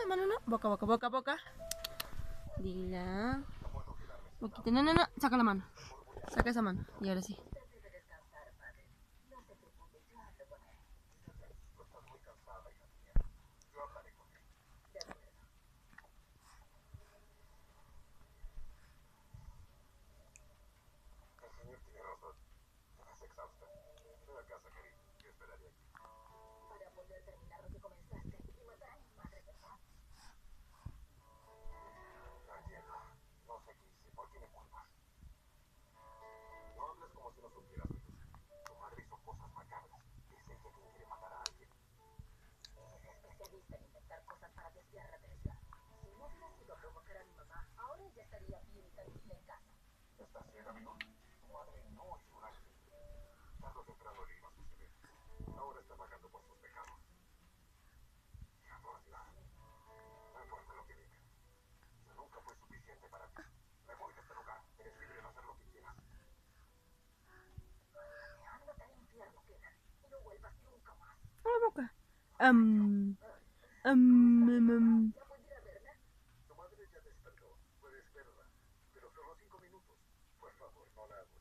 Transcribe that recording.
mano no. Boca, boca, boca, boca. Dila. Boquita, no, no, no. Saca la mano. Saca esa mano. Y ahora sí. La boca. Tu madre ya despertó. Puedes verla. Pero solo 5 minutos. Por favor, no la